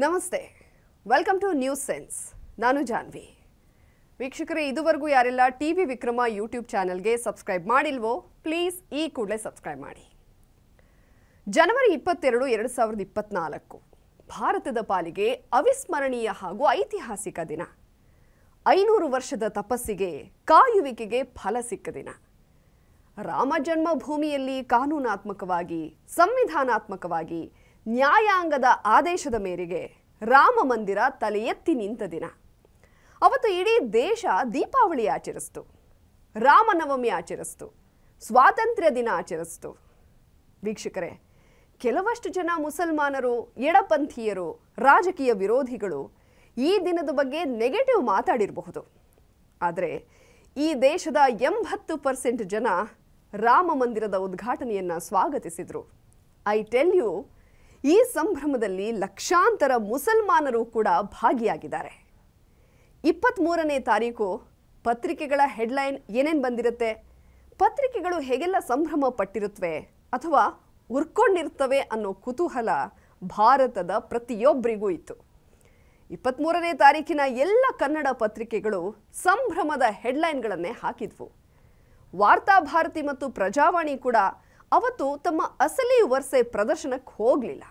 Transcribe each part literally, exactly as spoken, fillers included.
ನಮಸ್ತೆ, welcome two news sense. ನಾನು ಜಾನ್ವಿ. ವೀಕ್ಷಕರೇ, ಇದುವರೆಗೂ ಯಾರೆಲ್ಲ ಟಿವಿ ವಿಕ್ರಮ ಯೂಟ್ಯೂಬ್ ಚಾನೆಲ್ಗೆ ಸಬ್ಸ್ಕ್ರೈಬ್ ಮಾಡಿಲ್ವೋ ಪ್ಲೀಸ್ ಈ ಕೂಡಲೇ ಸಬ್ಸ್ಕ್ರೈಬ್ ಮಾಡಿ. ಜನವರಿ ಇಪ್ಪತ್ತೆರಡು ಎರಡು ಸಾವಿರದ ಇಪ್ಪತ್ನಾಲ್ಕು ಭಾರತದ ಪಾಲಿಗೆ ಅವಿಸ್ಮರಣೀಯ ಹಾಗೂ ಐತಿಹಾಸಿಕ ದಿನ. ಐನೂರು ವರ್ಷದ ತಪಸ್ಸಿಗೆ ಕಾಯುವಿಕೆಗೆ ಫಲ ಸಿಕ್ಕ ದಿನ. ರಾಮ ಜನ್ಮಭೂಮಿಯಲ್ಲಿ ಕಾನೂನಾತ್ಮಕವಾಗಿ ಸಂವಿಧಾನಾತ್ಮಕವಾಗಿ ನ್ಯಾಯಾಂಗದ ಆದೇಶದ ಮೇರೆಗೆ ರಾಮ ಮಂದಿರ ತಲೆ ಎತ್ತಿ ನಿಂತ ದಿನ. ಅವತ್ತು ಇಡೀ ದೇಶ ದೀಪಾವಳಿ ಆಚರಿಸ್ತು, ರಾಮನವಮಿ ಆಚರಿಸ್ತು, ಸ್ವಾತಂತ್ರ್ಯ ದಿನ ಆಚರಿಸ್ತು. ವೀಕ್ಷಕರೇ, ಕೆಲವಷ್ಟು ಜನ ಮುಸಲ್ಮಾನರು, ಎಡಪಂಥೀಯರು, ರಾಜಕೀಯ ವಿರೋಧಿಗಳು ಈ ದಿನದ ಬಗ್ಗೆ ನೆಗೆಟಿವ್ ಮಾತಾಡಿರಬಹುದು. ಆದರೆ ಈ ದೇಶದ ಎಂಬತ್ತು ಪರ್ಸೆಂಟ್ ಜನ ರಾಮ ಮಂದಿರದ ಉದ್ಘಾಟನೆಯನ್ನು ಸ್ವಾಗತಿಸಿದರು. ಐ ಟೆಲ್ ಯು, ಈ ಸಂಭ್ರಮದಲ್ಲಿ ಲಕ್ಷಾಂತರ ಮುಸಲ್ಮಾನರು ಕೂಡ ಭಾಗಿಯಾಗಿದ್ದಾರೆ. ಇಪ್ಪತ್ತ್ಮೂರನೇ ತಾರೀಕು ಪತ್ರಿಕೆಗಳ ಹೆಡ್ಲೈನ್ ಏನೇನು ಬಂದಿರುತ್ತೆ, ಪತ್ರಿಕೆಗಳು ಹೇಗೆಲ್ಲ ಸಂಭ್ರಮ ಪಟ್ಟಿರುತ್ತವೆ ಅಥವಾ ಉರ್ಕೊಂಡಿರ್ತವೆ ಅನ್ನೋ ಕುತೂಹಲ ಭಾರತದ ಪ್ರತಿಯೊಬ್ಬರಿಗೂ ಇತ್ತು. ಇಪ್ಪತ್ತ್ಮೂರನೇ ತಾರೀಕಿನ ಎಲ್ಲ ಕನ್ನಡ ಪತ್ರಿಕೆಗಳು ಸಂಭ್ರಮದ ಹೆಡ್ಲೈನ್ಗಳನ್ನೇ ಹಾಕಿದ್ವು. ವಾರ್ತಾಭಾರತಿ ಮತ್ತು ಪ್ರಜಾವಾಣಿ ಕೂಡ ಅವತ್ತು ತಮ್ಮ ಅಸಲಿ ವರ್ಷೆ ಪ್ರದರ್ಶನಕ್ಕೆ ಹೋಗಲಿಲ್ಲ.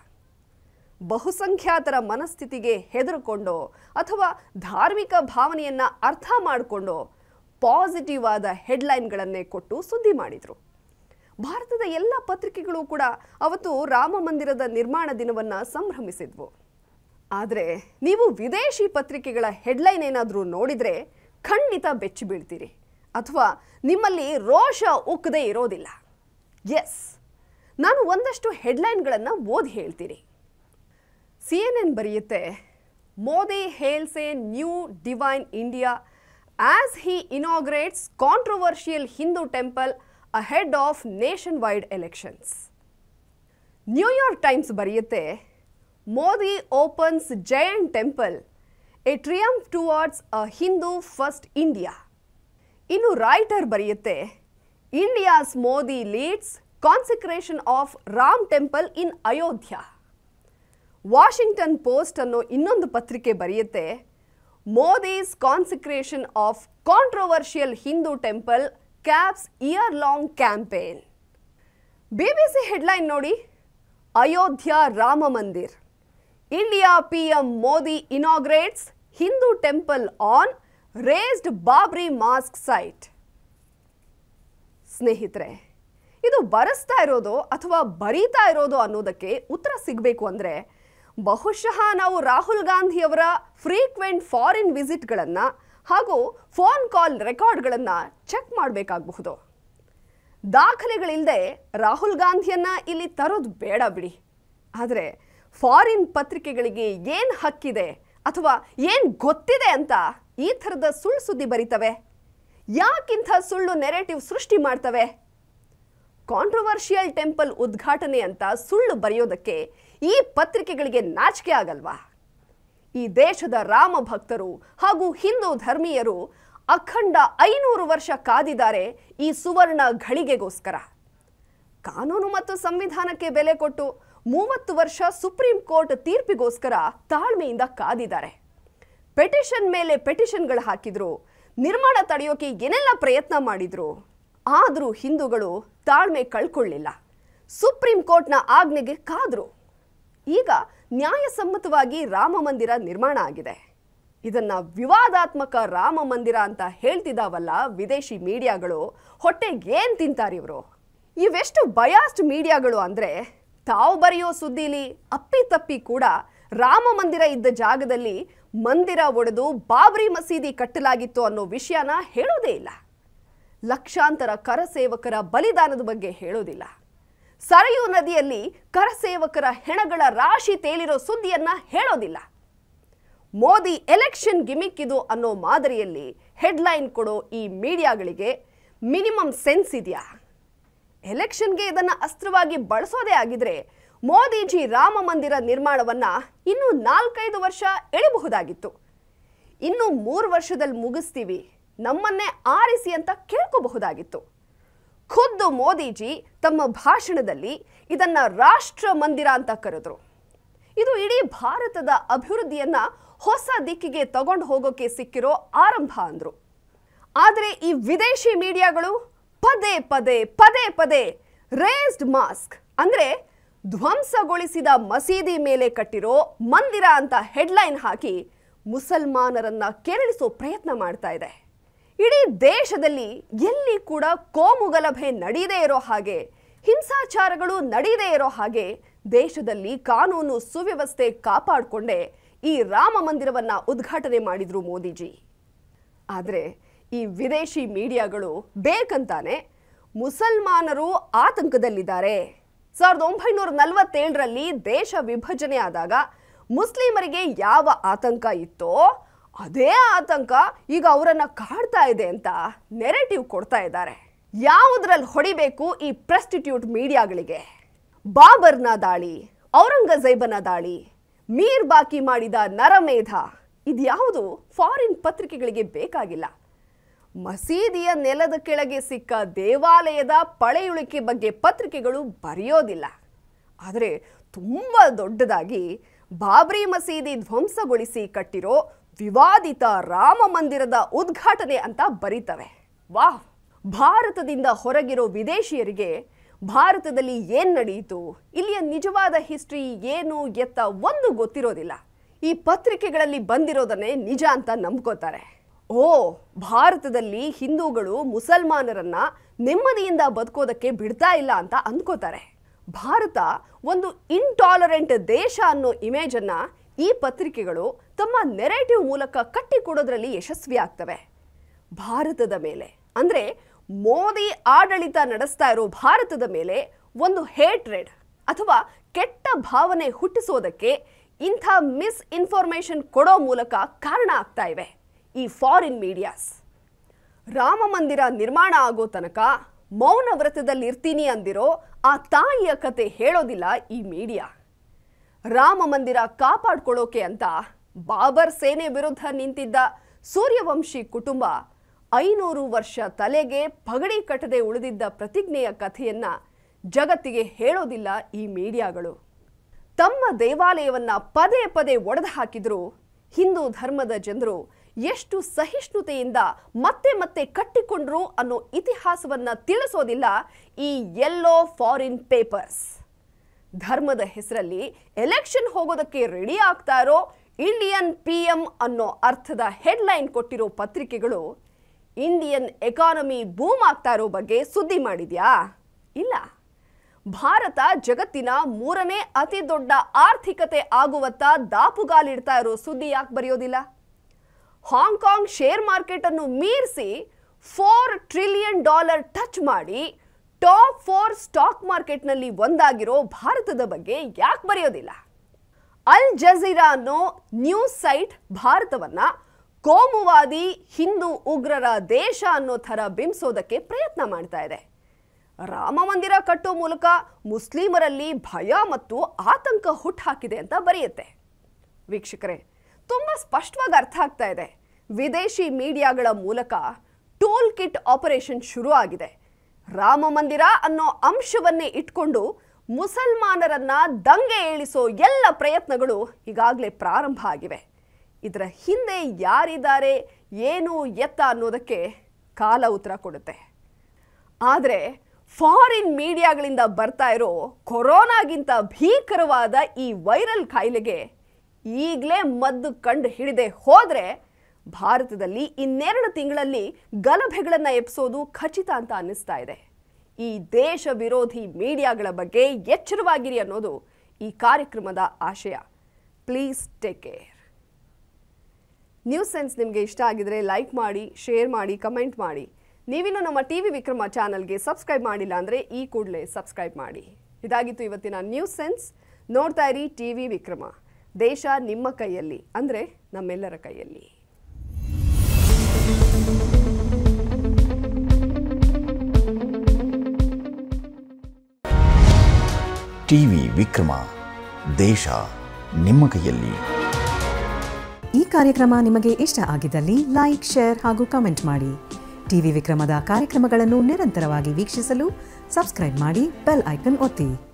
ಬಹುಸಂಖ್ಯಾತರ ಮನಸ್ಥಿತಿಗೆ ಹೆದರಿಕೊಂಡು ಅಥವಾ ಧಾರ್ಮಿಕ ಭಾವನೆಯನ್ನು ಅರ್ಥ ಮಾಡಿಕೊಂಡು ಪಾಸಿಟಿವ್ ಆದ ಹೆಡ್ಲೈನ್ಗಳನ್ನೇ ಕೊಟ್ಟು ಸುದ್ದಿ ಮಾಡಿದರು. ಭಾರತದ ಎಲ್ಲ ಪತ್ರಿಕೆಗಳು ಕೂಡ ಅವತ್ತು ರಾಮ ಮಂದಿರದ ನಿರ್ಮಾಣ ದಿನವನ್ನು ಸಂಭ್ರಮಿಸಿದ್ವು. ಆದರೆ ನೀವು ವಿದೇಶಿ ಪತ್ರಿಕೆಗಳ ಹೆಡ್ಲೈನ್ ಏನಾದರೂ ನೋಡಿದರೆ ಖಂಡಿತ ಬೆಚ್ಚಿ ಬೀಳ್ತೀರಿ ಅಥವಾ ನಿಮ್ಮಲ್ಲಿ ರೋಷ ಉಕ್ಕದೇ ಇರೋದಿಲ್ಲ. ಎಸ್, ನಾನು ಒಂದಷ್ಟು ಹೆಡ್ಲೈನ್ಗಳನ್ನು ಓದಿ ಹೇಳ್ತೀನಿ. ಸಿ ಎನ್ ಎನ್ ಬರೆಯುತ್ತೆ, Modi hails a new divine India as he inaugurates controversial Hindu temple ahead of nationwide elections. New York Times ಬರೆಯುತ್ತೆ, Modi opens giant temple a triumph towards a Hindu first India. ಇನ್ನು ರಾಯ್ಟರ್ ಬರೆಯುತ್ತೆ, India's Modi leads consecration of Ram temple in Ayodhya. Washington Post ಅನ್ನೋ ಇನ್ನೊಂದು ಪತ್ರಿಕೆ ಬರೆಯುತ್ತೆ, Modi's consecration of controversial Hindu temple caps year long campaign. B B C headline ನೋಡಿ, Ayodhya Rama Mandir, India P M Modi inaugurates Hindu temple on razed Babri mosque site. ಸ್ನೇಹಿತರೆ, ಇದು ಬರೆಸ್ತಾ ಇರೋದು ಅಥವಾ ಬರೀತಾ ಇರೋದು ಅನ್ನೋದಕ್ಕೆ ಉತ್ತರ ಸಿಗಬೇಕು ಅಂದರೆ ಬಹುಶಃ ನಾವು ರಾಹುಲ್ ಗಾಂಧಿಯವರ ಫ್ರೀಕ್ವೆಂಟ್ ಫಾರಿನ್ ವಿಸಿಟ್ಗಳನ್ನು ಹಾಗೂ ಫೋನ್ ಕಾಲ್ ರೆಕಾರ್ಡ್ಗಳನ್ನು ಚೆಕ್ ಮಾಡಬೇಕಾಗಬಹುದು. ದಾಖಲೆಗಳಿಲ್ಲದೆ ರಾಹುಲ್ ಗಾಂಧಿಯನ್ನು ಇಲ್ಲಿ ತರೋದು ಬೇಡ ಬಿಡಿ. ಆದರೆ ಫಾರಿನ್ ಪತ್ರಿಕೆಗಳಿಗೆ ಏನು ಹಕ್ಕಿದೆ ಅಥವಾ ಏನು ಗೊತ್ತಿದೆ ಅಂತ ಈ ಥರದ ಸುಳ್ಳು ಸುದ್ದಿ ಬರೀತವೆ? ಯಾಕಿಂಥ ಸುಳ್ಳು ನೆರೇಟಿವ್ ಸೃಷ್ಟಿ ಮಾಡ್ತವೆ? ಕಾಂಟ್ರವರ್ಷಿಯಲ್ ಟೆಂಪಲ್ ಉದ್ಘಾಟನೆ ಅಂತ ಸುಳ್ಳು ಬರೆಯೋದಕ್ಕೆ ಈ ಪತ್ರಿಕೆಗಳಿಗೆ ನಾಚಿಕೆ ಆಗಲ್ವಾ? ಈ ದೇಶದ ರಾಮ ಭಕ್ತರು ಹಾಗೂ ಹಿಂದೂ ಧರ್ಮೀಯರು ಅಖಂಡ ಐನೂರು ವರ್ಷ ಕಾದಿದ್ದಾರೆ ಈ ಸುವರ್ಣ ಘಳಿಗೆಗೋಸ್ಕರ. ಕಾನೂನು ಮತ್ತು ಸಂವಿಧಾನಕ್ಕೆ ಬೆಲೆ ಕೊಟ್ಟು ಮೂವತ್ತು ವರ್ಷ ಸುಪ್ರೀಂ ಕೋರ್ಟ್ ತೀರ್ಪಿಗೋಸ್ಕರ ತಾಳ್ಮೆಯಿಂದ ಕಾದಿದ್ದಾರೆ. ಪೆಟಿಷನ್ ಮೇಲೆ ಪೆಟಿಷನ್ಗಳು ಹಾಕಿದ್ರು, ನಿರ್ಮಾಣ ತಡೆಯೋಕೆ ಏನೆಲ್ಲ ಪ್ರಯತ್ನ ಮಾಡಿದ್ರು. ಆದರೂ ಹಿಂದೂಗಳು ತಾಳ್ಮೆ ಕಳ್ಕೊಳ್ಳಿಲ್ಲ, ಸುಪ್ರೀಂ ಕೋರ್ಟ್ನ ಆಜ್ಞೆಗೆ ಕಾದ್ರು. ಈಗ ನ್ಯಾಯಸಮ್ಮತವಾಗಿ ರಾಮ ಮಂದಿರ ನಿರ್ಮಾಣ ಆಗಿದೆ. ಇದನ್ನ ವಿವಾದಾತ್ಮಕ ರಾಮ ಮಂದಿರ ಅಂತ ಹೇಳ್ತಿದ್ದಾವಲ್ಲ ವಿದೇಶಿ ಮೀಡಿಯಾಗಳು, ಹೊಟ್ಟೆಗೆ ಏನ್ ತಿಂತಾರೆ ಇವರು? ಇವೆಷ್ಟು ಬಯಾಸ್ಡ್ ಮೀಡಿಯಾಗಳು ಅಂದ್ರೆ ತಾವು ಬರೆಯೋ ಸುದ್ದಿಲಿ ಅಪ್ಪಿತಪ್ಪಿ ಕೂಡ ರಾಮ ಮಂದಿರ ಇದ್ದ ಜಾಗದಲ್ಲಿ ಮಂದಿರ ಒಡೆದು ಬಾಬ್ರಿ ಮಸೀದಿ ಕಟ್ಟಲಾಗಿತ್ತು ಅನ್ನೋ ವಿಷಯನ ಹೇಳೋದೇ ಇಲ್ಲ. ಲಕ್ಷಾಂತರ ಕರಸೇವಕರ ಬಲಿದಾನದ ಬಗ್ಗೆ ಹೇಳೋದಿಲ್ಲ. ಸರಯೂ ನದಿಯಲ್ಲಿ ಕರಸೇವಕರ ಹೆಣಗಳ ರಾಶಿ ತೇಲಿರೋ ಸುದ್ದಿಯನ್ನ ಹೇಳೋದಿಲ್ಲ. ಮೋದಿ ಎಲೆಕ್ಷನ್ ಗಿಮಿಕ್ ಇದು ಅನ್ನೋ ಮಾದರಿಯಲ್ಲಿ ಹೆಡ್ಲೈನ್ ಕೊಡೋ ಈ ಮೀಡಿಯಾಗಳಿಗೆ ಮಿನಿಮಮ್ ಸೆನ್ಸ್ ಇದೆಯಾ? ಎಲೆಕ್ಷನ್ಗೆ ಇದನ್ನು ಅಸ್ತ್ರವಾಗಿ ಬಳಸೋದೇ ಆಗಿದ್ರೆ ಮೋದಿಜಿ ರಾಮ ಮಂದಿರ ನಿರ್ಮಾಣವನ್ನ ಇನ್ನೂ ನಾಲ್ಕೈದು ವರ್ಷ ಎಳಿಬಹುದಾಗಿತ್ತು. ಇನ್ನು ಮೂರು ವರ್ಷದಲ್ಲಿ ಮುಗಿಸ್ತೀವಿ, ನಮ್ಮನ್ನೇ ಆರಿಸಿ ಅಂತ ಕೇಳ್ಕೋಬಹುದಾಗಿತ್ತು. ಖುದ್ದು ಮೋದಿಜಿ ತಮ್ಮ ಭಾಷಣದಲ್ಲಿ ಇದನ್ನ ರಾಷ್ಟ್ರ ಮಂದಿರ ಅಂತ ಕರೆದ್ರು. ಇದು ಇಡೀ ಭಾರತದ ಅಭಿವೃದ್ಧಿಯನ್ನ ಹೊಸ ದಿಕ್ಕಿಗೆ ತಗೊಂಡು ಹೋಗೋಕೆ ಸಿಕ್ಕಿರೋ ಆರಂಭ ಅಂದ್ರು. ಆದರೆ ಈ ವಿದೇಶಿ ಮೀಡಿಯಾಗಳು ಪದೇ ಪದೇ ಪದೇ ಪದೇ ರೇಸ್ಡ್ ಮಾಸ್ಕ್ ಅಂದ್ರೆ ಧ್ವಂಸಗೊಳಿಸಿದ ಮಸೀದಿ ಮೇಲೆ ಕಟ್ಟಿರೋ ಮಂದಿರ ಅಂತ ಹೆಡ್ಲೈನ್ ಹಾಕಿ ಮುಸಲ್ಮಾನರನ್ನ ಕೆರಳಿಸೋ ಪ್ರಯತ್ನ ಮಾಡ್ತಾ ಇದೆ. ಇಡೀ ದೇಶದಲ್ಲಿ ಎಲ್ಲಿ ಕೂಡ ಕೋಮುಗಲಭೆ ನಡೆಯದೇ ಇರೋ ಹಾಗೆ, ಹಿಂಸಾಚಾರಗಳು ನಡೆಯದೇ ಇರೋ ಹಾಗೆ ದೇಶದಲ್ಲಿ ಕಾನೂನು ಸುವ್ಯವಸ್ಥೆ ಕಾಪಾಡಿಕೊಂಡೇ ಈ ರಾಮ ಮಂದಿರವನ್ನ ಉದ್ಘಾಟನೆ ಮಾಡಿದ್ರು ಮೋದಿಜಿ. ಆದರೆ ಈ ವಿದೇಶಿ ಮೀಡಿಯಾಗಳು ಬೇಕಂತಾನೆ ಮುಸಲ್ಮಾನರು ಆತಂಕದಲ್ಲಿದ್ದಾರೆ, ಸಾವಿರದ ಒಂಬೈನೂರ ನಲವತ್ತೇಳರಲ್ಲಿ ದೇಶ ವಿಭಜನೆ ಆದಾಗ ಮುಸ್ಲಿಮರಿಗೆ ಯಾವ ಆತಂಕ ಇತ್ತೋ ಅದೇ ಆತಂಕ ಈಗ ಅವರನ್ನ ಕಾಡ್ತಾ ಇದೆ ಅಂತ ನೆರೆಟಿವ್ ಕೊಡ್ತಾ ಇದ್ದಾರೆ. ಯಾವುದ್ರಲ್ಲಿ ಹೊಡಿಬೇಕು ಈ ಪ್ರಸ್ಟಿಟ್ಯೂಟ್ ಮೀಡಿಯಾಗಳಿಗೆ? ಬಾಬರ್ನ ದಾಳಿ, ಔರಂಗಜೇಬನ ದಾಳಿ, ಮೀರ್ ಬಾಕಿ ಮಾಡಿದ ನರಮೇಧ ಇದ್ಯಾವುದು ಫಾರಿನ್ ಪತ್ರಿಕೆಗಳಿಗೆ ಬೇಕಾಗಿಲ್ಲ. ಮಸೀದಿಯ ನೆಲದ ಕೆಳಗೆ ಸಿಕ್ಕ ದೇವಾಲಯದ ಪಳೆಯುಳಿಕೆ ಬಗ್ಗೆ ಪತ್ರಿಕೆಗಳು ಬರೆಯೋದಿಲ್ಲ. ಆದರೆ ತುಂಬ ದೊಡ್ಡದಾಗಿ ಬಾಬ್ರಿ ಮಸೀದಿ ಧ್ವಂಸಗೊಳಿಸಿ ಕಟ್ಟಿರೋ ವಿವಾದಿತ ರಾಮ ಮಂದಿರದ ಉದ್ಘಾಟನೆ ಅಂತ ಬರೀತವೆ. ವಾಹ್! ಭಾರತದಿಂದ ಹೊರಗಿರೋ ವಿದೇಶಿಯರಿಗೆ ಭಾರತದಲ್ಲಿ ಏನ್ ನಡೆಯಿತು, ಇಲ್ಲಿಯ ನಿಜವಾದ ಹಿಸ್ಟ್ರಿ ಏನು ಎತ್ತ ಒಂದು ಗೊತ್ತಿರೋದಿಲ್ಲ. ಈ ಪತ್ರಿಕೆಗಳಲ್ಲಿ ಬಂದಿರೋದನ್ನೇ ನಿಜ ಅಂತ ನಂಬ್ಕೋತಾರೆ. ಓ, ಭಾರತದಲ್ಲಿ ಹಿಂದೂಗಳು ಮುಸಲ್ಮಾನರನ್ನ ನೆಮ್ಮದಿಯಿಂದ ಬದುಕೋದಕ್ಕೆ ಬಿಡ್ತಾ ಇಲ್ಲ ಅಂತ ಅಂದ್ಕೋತಾರೆ. ಭಾರತ ಒಂದು ಇಂಟಾಲರೆಂಟ್ ದೇಶ ಅನ್ನೋ ಇಮೇಜ್ ಅನ್ನ ಈ ಪತ್ರಿಕೆಗಳು ತಮ್ಮ ನೆರೇಟಿವ್ ಮೂಲಕ ಕಟ್ಟಿಕೊಡೋದ್ರಲ್ಲಿ ಯಶಸ್ವಿ ಆಗ್ತವೆ. ಭಾರತದ ಮೇಲೆ ಅಂದ್ರೆ ಮೋದಿ ಆಡಳಿತ ನಡೆಸ್ತಾ ಇರೋ ಭಾರತದ ಮೇಲೆ ಒಂದು ಹೇಟ್ರೆಡ್ ಅಥವಾ ಕೆಟ್ಟ ಭಾವನೆ ಹುಟ್ಟಿಸೋದಕ್ಕೆ ಇಂಥ ಮಿಸ್ ಇನ್ಫಾರ್ಮೇಶನ್ ಕೊಡೋ ಮೂಲಕ ಕಾರಣ ಆಗ್ತಾ ಇವೆ ಈ ಫಾರಿನ್ ಮೀಡಿಯಾಸ್. ರಾಮ ಮಂದಿರ ನಿರ್ಮಾಣ ಆಗೋ ತನಕ ಮೌನ ವ್ರತದಲ್ಲಿ ಇರ್ತೀನಿ ಅಂದಿರೋ ಆ ತಾಯಿಯ ಕತೆ ಹೇಳೋದಿಲ್ಲ ಈ ಮೀಡಿಯಾ. ರಾಮ ಮಂದಿರ ಕಾಪಾಡ್ಕೊಳ್ಳೋಕೆ ಅಂತ ಬಾಬರ್ ಸೇನೆ ವಿರುದ್ಧ ನಿಂತಿದ್ದ ಸೂರ್ಯವಂಶಿ ಕುಟುಂಬ ಐನೂರು ವರ್ಷ ತಲೆಗೆ ಪಗಡಿ ಕಟ್ಟದೆ ಉಳಿದಿದ್ದ ಪ್ರತಿಜ್ಞೆಯ ಕಥೆಯನ್ನ ಜಗತ್ತಿಗೆ ಹೇಳೋದಿಲ್ಲ ಈ ಮೀಡಿಯಾಗಳು. ತಮ್ಮ ದೇವಾಲಯವನ್ನ ಪದೇ ಪದೇ ಒಡೆದು ಹಾಕಿದ್ರು ಹಿಂದೂ ಧರ್ಮದ ಜನರು ಎಷ್ಟು ಸಹಿಷ್ಣುತೆಯಿಂದ ಮತ್ತೆ ಮತ್ತೆ ಕಟ್ಟಿಕೊಂಡ್ರು ಅನ್ನೋ ಇತಿಹಾಸವನ್ನ ತಿಳಿಸೋದಿಲ್ಲ ಈ ಯೆಲ್ಲೋ ಫಾರಿನ್ ಪೇಪರ್ಸ್. ಧರ್ಮದ ಹೆಸರಲ್ಲಿ ಎಲೆಕ್ಷನ್ ಹೋಗೋದಕ್ಕೆ ರೆಡಿ ಆಗ್ತಾ ಇರೋ ಇಂಡಿಯನ್ ಪಿ ಎಂ ಅನ್ನೋ ಅರ್ಥದ ಹೆಡ್ಲೈನ್ ಕೊಟ್ಟಿರೋ ಪತ್ರಿಕೆಗಳು ಇಂಡಿಯನ್ ಎಕಾನಮಿ ಬೂಮ್ ಆಗ್ತಾ ಇರೋ ಬಗ್ಗೆ ಸುದ್ದಿ ಮಾಡಿದ್ಯಾ? ಇಲ್ಲ. ಭಾರತ ಜಗತ್ತಿನ ಮೂರನೇ ಅತಿ ದೊಡ್ಡ ಆರ್ಥಿಕತೆ ಆಗುವತ್ತ ದಾಪುಗಾಲಿಡ್ತಾ ಇರೋ ಸುದ್ದಿ ಯಾಕೆ ಬರೆಯೋದಿಲ್ಲ? ಹಾಂಗ್ಕಾಂಗ್ ಶೇರ್ ಮಾರ್ಕೆಟ್ ಅನ್ನು ಮೀರಿಸಿ ಫೋರ್ ಟ್ರಿಲಿಯನ್ ಡಾಲರ್ ಟಚ್ ಮಾಡಿ ಟಾಪ್ ಫೋರ್ ಸ್ಟಾಕ್ ಮಾರ್ಕೆಟ್ನಲ್ಲಿ ಒಂದಾಗಿರೋ ಭಾರತದ ಬಗ್ಗೆ ಯಾಕೆ ಬರೆಯೋದಿಲ್ಲ? ಅಲ್ ಜಜೀರಾ ಅನ್ನೋ ನ್ಯೂಸ್ ಸೈಟ್ ಭಾರತವನ್ನ ಕೋಮುವಾದಿ ಹಿಂದೂ ಉಗ್ರರ ದೇಶ ಅನ್ನೋ ಥರ ಬಿಂಬಿಸೋದಕ್ಕೆ ಪ್ರಯತ್ನ ಮಾಡ್ತಾ ಇದೆ. ರಾಮ ಮಂದಿರ ಕಟ್ಟೋ ಮೂಲಕ ಮುಸ್ಲಿಮರಲ್ಲಿ ಭಯ ಮತ್ತು ಆತಂಕ ಹುಟ್ಟುಹಾಕಿದೆ ಅಂತ ಬರೆಯುತ್ತೆ. ವೀಕ್ಷಕರೇ, ತುಂಬ ಸ್ಪಷ್ಟವಾಗಿ ಅರ್ಥ ಆಗ್ತಾ ಇದೆ. ವಿದೇಶಿ ಮೀಡಿಯಾಗಳ ಮೂಲಕ ಟೂಲ್ ಕಿಟ್ ಆಪರೇಷನ್ ಶುರು ಆಗಿದೆ. ರಾಮ ಮಂದಿರ ಅನ್ನೋ ಅಂಶವನ್ನೇ ಇಟ್ಕೊಂಡು ಮುಸಲ್ಮಾನರನ್ನ ದಂಗೆ ಏಳಿಸೋ ಎಲ್ಲ ಪ್ರಯತ್ನಗಳು ಈಗಾಗಲೇ ಪ್ರಾರಂಭ ಆಗಿವೆ. ಇದರ ಹಿಂದೆ ಯಾರಿದ್ದಾರೆ, ಏನು ಎತ್ತ ಅನ್ನೋದಕ್ಕೆ ಕಾಲ ಉತ್ತರ ಕೊಡುತ್ತೆ. ಆದರೆ ಫಾರಿನ್ ಮೀಡಿಯಾಗಳಿಂದ ಬರ್ತಾ ಇರೋ ಕೊರೋನಾಗಿಂತ ಭೀಕರವಾದ ಈ ವೈರಲ್ ಕಾಯಿಲೆಗೆ ಈಗಲೇ ಮದ್ದು ಕಂಡು ಹಿಡಿದೆ ಹೋದರೆ ಭಾರತದಲ್ಲಿ ಇನ್ನೆರಡು ತಿಂಗಳಲ್ಲಿ ಗಲಭೆಗಳನ್ನು ಎಬ್ಸೋದು ಖಚಿತ ಅಂತ ಅನ್ನಿಸ್ತಾ ಇದೆ. ಈ ದೇಶ ವಿರೋಧಿ ಮೀಡಿಯಾಗಳ ಬಗ್ಗೆ ಎಚ್ಚರವಾಗಿರಿ ಅನ್ನೋದು ಈ ಕಾರ್ಯಕ್ರಮದ ಆಶಯ. Please take care. News sense ನಿಮಗೆ ಇಷ್ಟ ಆಗಿದ್ರೆ ಲೈಕ್ ಮಾಡಿ, ಶೇರ್ ಮಾಡಿ, ಕಮೆಂಟ್ ಮಾಡಿ. ನೀವಿನ್ನು ನಮ್ಮ ಟಿವಿ ವಿಕ್ರಮ ಚಾನಲ್ಗೆ ಸಬ್ಸ್ಕ್ರೈಬ್ ಮಾಡಿಲ್ಲ ಅಂದರೆ ಈ ಕೂಡಲೇ ಸಬ್ಸ್ಕ್ರೈಬ್ ಮಾಡಿ. ಇದಾಗಿತ್ತು ಇವತ್ತಿನ ನ್ಯೂಸ್ ಸೆನ್ಸ್. ನೋಡ್ತಾ ಇರಿ ಟಿವಿ ವಿಕ್ರಮ. ದೇಶ ನಿಮ್ಮ ಕೈಯಲ್ಲಿ, ಅಂದರೆ ನಮ್ಮೆಲ್ಲರ ಕೈಯಲ್ಲಿ. ಟಿವಿ ವಿಕ್ರಮ, ದೇಶ ನಿಮ್ಮ ಕೈಯಲ್ಲಿ. ಈ ಕಾರ್ಯಕ್ರಮ ನಿಮಗೆ ಇಷ್ಟ ಆಗಿದ್ದಲ್ಲಿ ಲೈಕ್, ಶೇರ್ ಹಾಗೂ ಕಮೆಂಟ್ ಮಾಡಿ. ಟಿವಿ ವಿಕ್ರಮದ ಕಾರ್ಯಕ್ರಮಗಳನ್ನು ನಿರಂತರವಾಗಿ ವೀಕ್ಷಿಸಲು ಸಬ್ಸ್ಕ್ರೈಬ್ ಮಾಡಿ, ಬೆಲ್ ಐಕನ್ ಒತ್ತಿ.